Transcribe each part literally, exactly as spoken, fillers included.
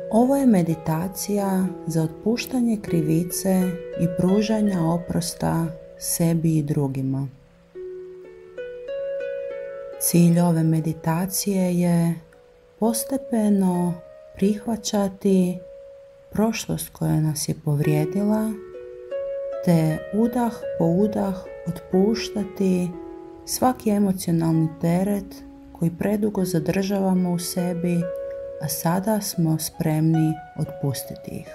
Ovo je meditacija za otpuštanje krivice i pružanja oprosta sebi i drugima. Cilj ove meditacije je postepeno prihvaćati prošlost koja nas je povrijedila, te udah po udah otpuštati svaki emocionalni teret koji predugo zadržavamo u sebi, a sada smo spremni otpustiti ih.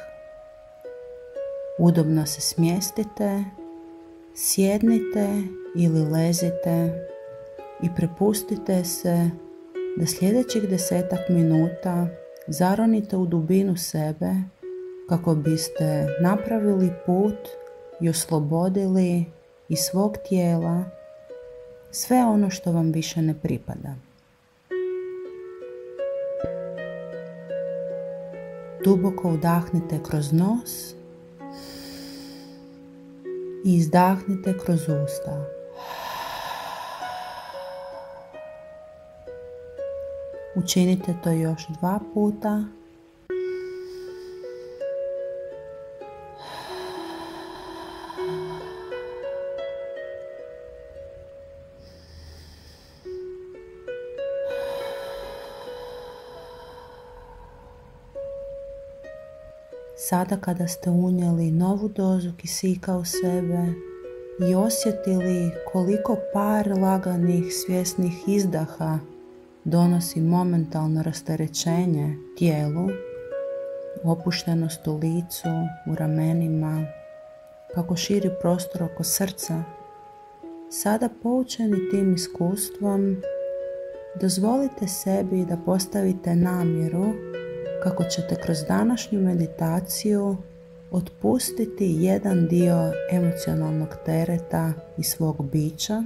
Udobno se smjestite, sjednite ili lezite i prepustite se da sljedećih desetak minuta zaronite u dubinu sebe kako biste napravili put i oslobodili iz svog tijela sve ono što vam više ne pripada. Duboko udahnite kroz nos i izdahnite kroz usta. Učinite to još dva puta. Sada kada ste unijeli novu dozu kisika u sebe i osjetili koliko par laganih svjesnih izdaha donosi momentalno rasterećenje tijelu, opuštenost u licu, u ramenima, kako širi prostor oko srca, sada poučeni tim iskustvom, dozvolite sebi da postavite namjeru kako ćete kroz današnju meditaciju otpustiti jedan dio emocionalnog tereta iz svog bića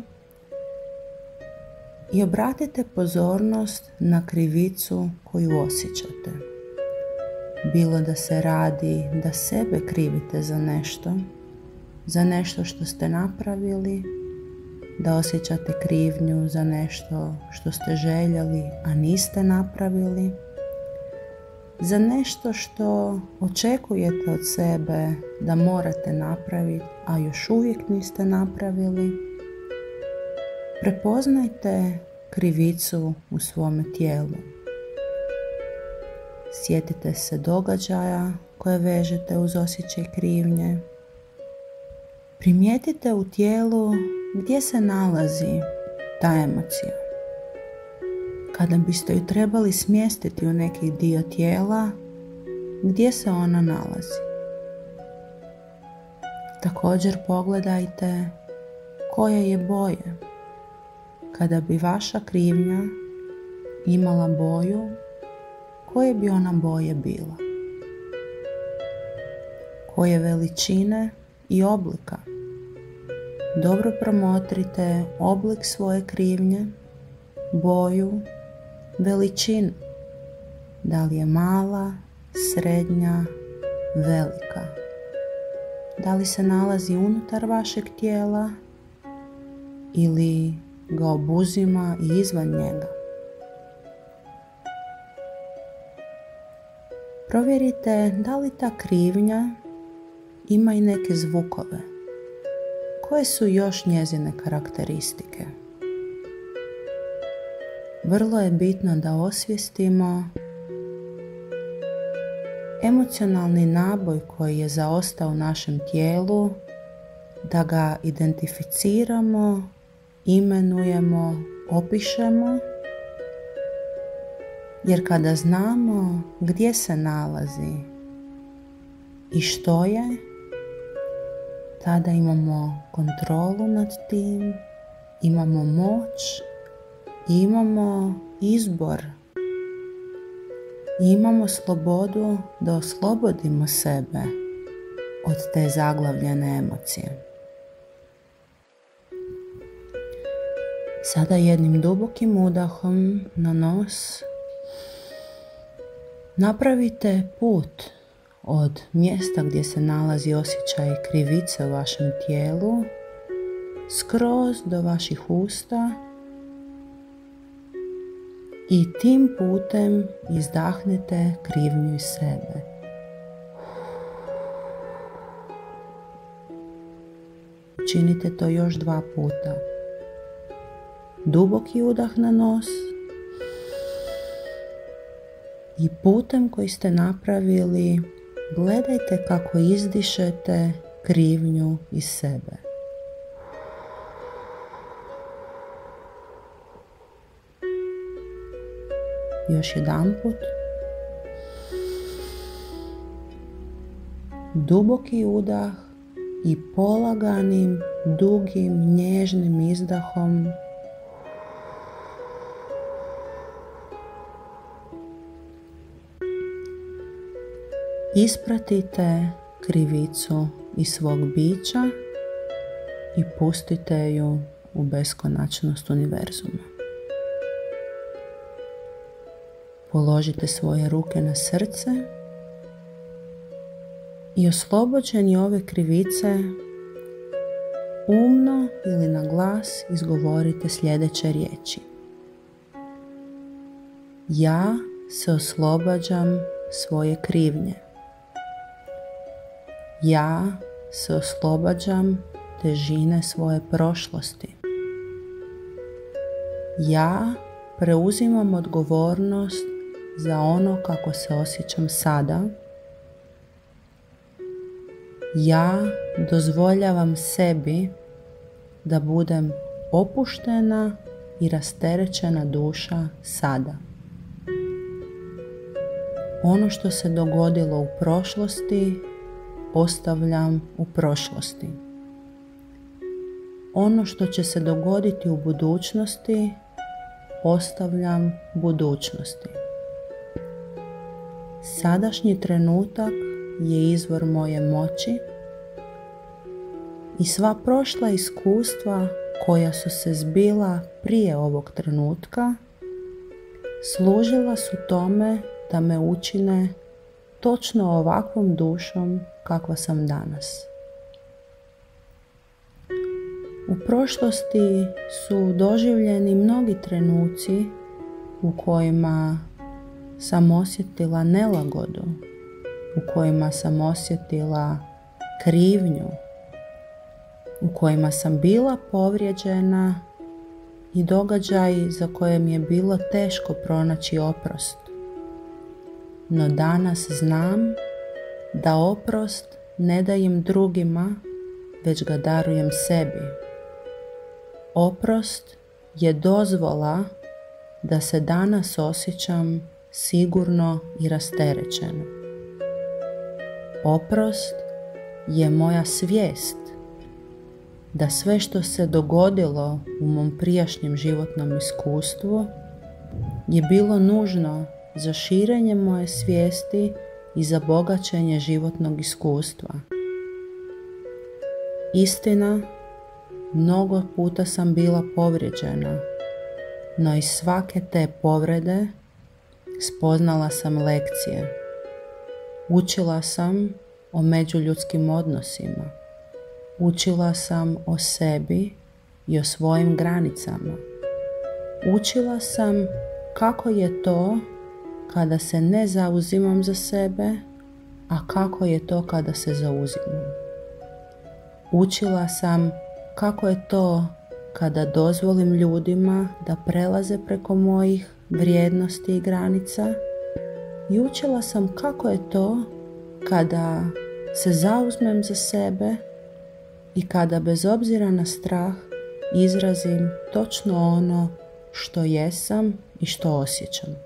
i obratite pozornost na krivicu koju osjećate. Bilo da se radi da sebe krivite za nešto, za nešto što ste napravili, da osjećate krivnju za nešto što ste željeli, a niste napravili, za nešto što očekujete od sebe da morate napraviti, a još uvijek niste napravili. Prepoznajte krivicu u svome tijelu. Sjetite se događaja koje vežete uz osjećaj krivnje. Primijetite u tijelu gdje se nalazi ta emocija. Kada biste ju trebali smjestiti u neki dio tijela, gdje se ona nalazi. Također pogledajte koje je boje. Kada bi vaša krivnja imala boju, koje bi ona boje bila? Koje veličine i oblika? Dobro promotrite oblik svoje krivnje, boju, veličinu. Da li je mala, srednja, velika? Da li se nalazi unutar vašeg tijela ili ga obuzima i izvan njega? Provjerite da li ta krivnja ima i neke zvukove. Koje su još njezine karakteristike? Vrlo je bitno da osvijestimo emocionalni naboj koji je zaostao u našem tijelu, da ga identificiramo, imenujemo, opišemo, jer kada znamo gdje se nalazi i što je, tada imamo kontrolu nad tim, imamo moć i imamo izbor. I imamo slobodu da oslobodimo sebe od te zaglavljene emocije. Sada jednim dubokim udahom na nos napravite put od mjesta gdje se nalazi osjećaj krivice u vašem tijelu skroz do vaših usta i tim putem izdahnete krivnju iz sebe. Činite to još dva puta. Duboki udah na nos i putem koji ste napravili gledajte kako izdišete krivnju iz sebe. Još jedanput. Duboki udah i polaganim, dugim, nježnim izdahom ispratite krivicu iz svog bića i pustite ju u beskonačnost univerzuma. Položite svoje ruke na srce i oslobođeni ove krivice umno ili na glas izgovorite sljedeće riječi. Ja se oslobađam svoje krivnje. Ja se oslobađam težine svoje prošlosti. Ja preuzimam odgovornost za ono kako se osjećam sada. Ja dozvoljavam sebi da budem opuštena i rasterećena duša sada. Ono što se dogodilo u prošlosti ostavljam u prošlosti. Ono što će se dogoditi u budućnosti ostavljam budućnosti. Sadašnji trenutak je izvor moje moći i sva prošla iskustva koja su se zbila prije ovog trenutka služila su tome da me učine točno ovakvom dušom kakva sam danas. U prošlosti su doživljeni mnogi trenuci u kojima sam osjetila nelagodu, u kojima sam osjetila krivnju, u kojima sam bila povrijeđena i događaji za koje mi je bilo teško pronaći oprost. No danas znam da oprost ne dajem drugima, već ga darujem sebi. Oprost je dozvola da se danas osjećam sigurno i rasterećeno. Oprost je moja svijest da sve što se dogodilo u mom prijašnjem životnom iskustvu je bilo nužno za širenje moje svijesti i za bogaćenje životnog iskustva. Istina, mnogo puta sam bila povrijeđena, no iz svake te povrede spoznala sam lekcije. Učila sam o međuljudskim odnosima. Učila sam o sebi i o svojim granicama. Učila sam kako je to kada se ne zauzimam za sebe, a kako je to kada se zauzimam. Učila sam kako je to kada dozvolim ljudima da prelaze preko mojih vrijednosti i granica i učila sam kako je to kada se zauzmem za sebe i kada bez obzira na strah izrazim točno ono što jesam i što osjećam.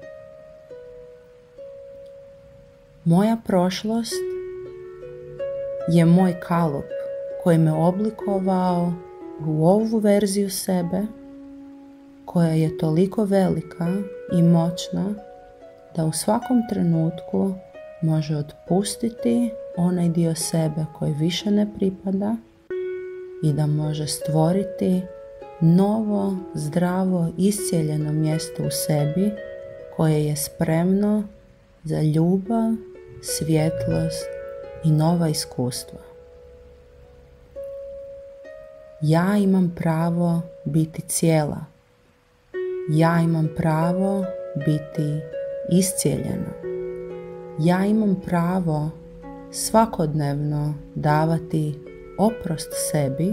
Moja prošlost je moj kalup koji me oblikovao u ovu verziju sebe koja je toliko velika i moćna da u svakom trenutku može otpustiti onaj dio sebe koji više ne pripada i da može stvoriti novo, zdravo, iscijeljeno mjesto u sebi koje je spremno za ljubav, svjetlost i nova iskustva. Ja imam pravo biti cijela. Ja imam pravo biti iscijeljeno. Ja imam pravo svakodnevno davati oprost sebi,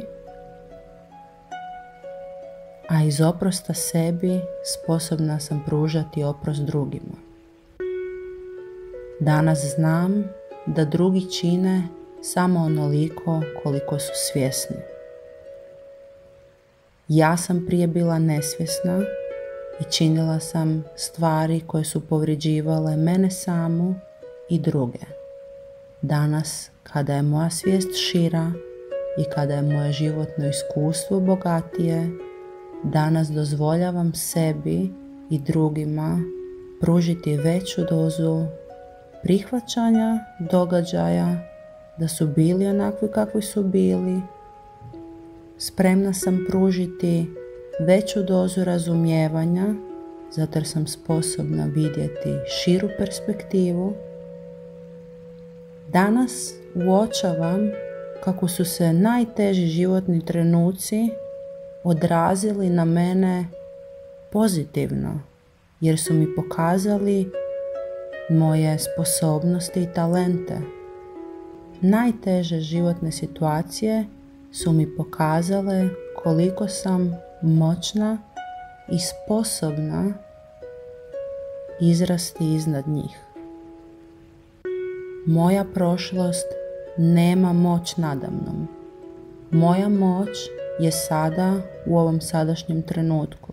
a iz oprosta sebi sposobna sam pružati oprost drugima. Danas znam da drugi čine samo onoliko koliko su svjesni. Ja sam prije bila nesvjesna i činila sam stvari koje su povređivale mene samu i druge. Danas, kada je moja svijest šira i kada je moje životno iskustvo bogatije, danas dozvoljavam sebi i drugima pružiti veću dozu prihvaćanja događaja da su bili onakvi kakvi su bili. Spremna sam pružiti veću dozu razumijevanja zato jer sam sposobna vidjeti širu perspektivu. Danas uočavam kako su se najteži životni trenuci odrazili na mene pozitivno, jer su mi pokazali moje sposobnosti i talente. Najteže životne situacije su mi pokazale koliko sam moćna i sposobna izrasti iznad njih. Moja prošlost nema moć nada mnom. Moja moć je sada u ovom sadašnjem trenutku.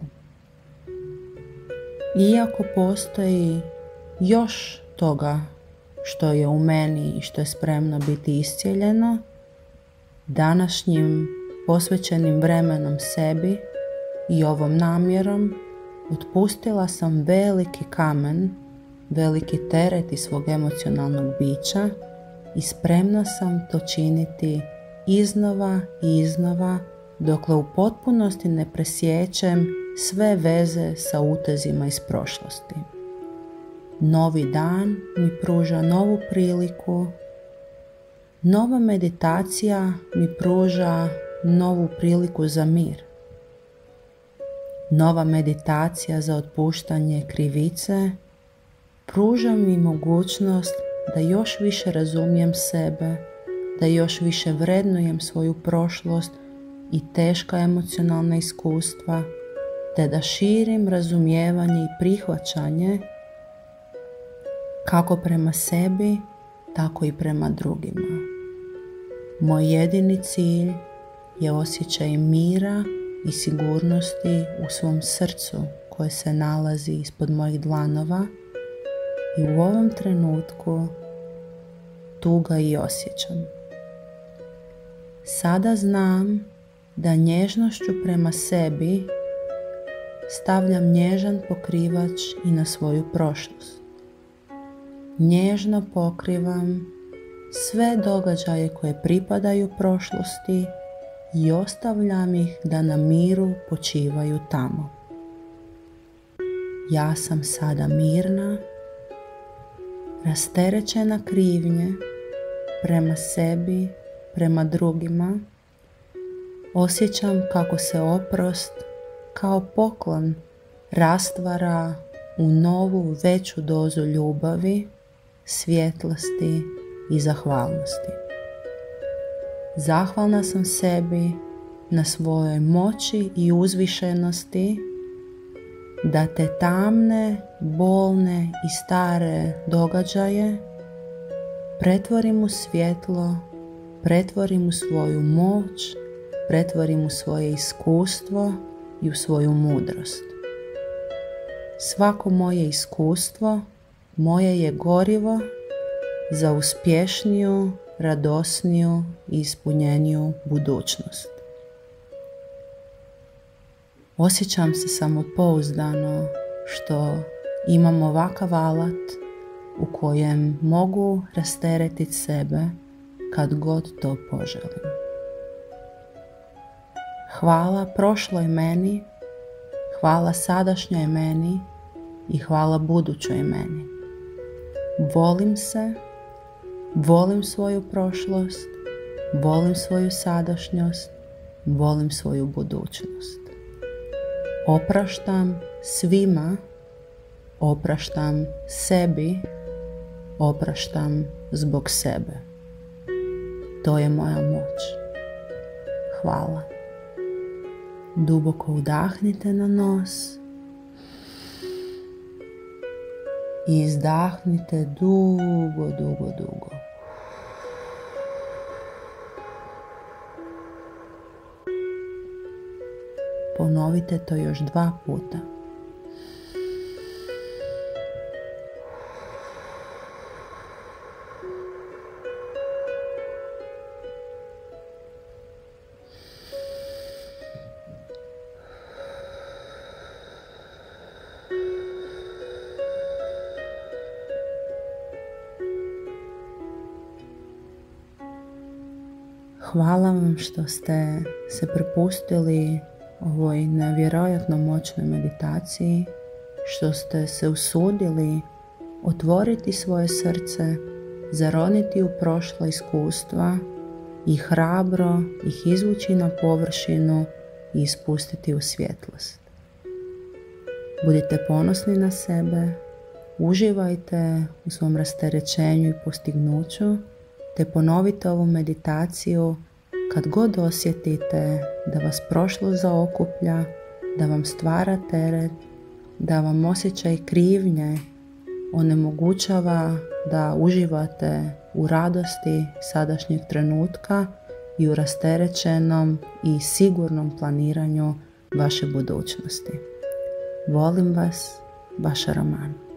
Iako postoji još toga što je u meni i što je spremno biti iscijeljeno, današnjim posvećenim vremenom sebi i ovom namjerom otpustila sam veliki kamen, veliki teret iz svog emocionalnog bića i spremna sam to činiti iznova i iznova dokle u potpunosti ne presječem sve veze sa utezima iz prošlosti. Novi dan mi pruža novu priliku, nova meditacija mi pruža novu priliku za mir. Nova meditacija za otpuštanje krivice pruža mi mogućnost da još više razumijem sebe, da još više vrednujem svoju prošlost i teška emocionalna iskustva, te da širim razumijevanje i prihvaćanje kako prema sebi, tako i prema drugima. Moj jedini cilj je osjećaj mira i sigurnosti u svom srcu koje se nalazi ispod mojih dlanova i u ovom trenutku tu ga i osjećam. Sada znam da nježnošću prema sebi stavljam nježan pokrivač i na svoju prošlost. Nježno pokrivam sve događaje koje pripadaju prošlosti i ostavljam ih da na miru počivaju tamo. Ja sam sada mirna, rasterećena krivnje prema sebi, prema drugima. Osjećam kako se oprost kao poklon rastvara u novu veću dozu ljubavi, svjetlosti i zahvalnosti. Zahvalna sam sebi na svojoj moći i uzvišenosti da te tamne, bolne i stare događaje pretvorim u svjetlo, pretvorim u svoju moć, pretvorim u svoje iskustvo i u svoju mudrost. Svako moje iskustvo moje je gorivo za uspješniju, radosniju i ispunjeniju budućnost. Osjećam se samopouzdano što imam ovakav alat u kojem mogu rasteretiti sebe kad god to poželim. Hvala prošloj meni, hvala sadašnjoj meni i hvala budućoj meni. Volim se, volim svoju prošlost, volim svoju sadašnjost, volim svoju budućnost. Opraštam svima Opraštam sebi, opraštam zbog sebe. To je moja moć. Hvala. Duboko udahnite na nos i izdahnite dugo, dugo, dugo. Ponovite to još dva puta. Hvala vam što ste se prepustili ovoj nevjerojatno moćnoj meditaciji, što ste se usudili otvoriti svoje srce, zaroniti u prošla iskustva i hrabro ih izvući na površinu i ispustiti u svjetlost. Budite ponosni na sebe, uživajte u svom rasterećenju i postignuću, te ponovite ovu meditaciju kad god osjetite da vas prošlo zaokuplja, da vam stvara teret, da vam osjećaj krivnje onemogućava da uživate u radosti sadašnjeg trenutka i u rasterećenom i sigurnom planiranju vaše budućnosti. Volim vas, vaša Romana.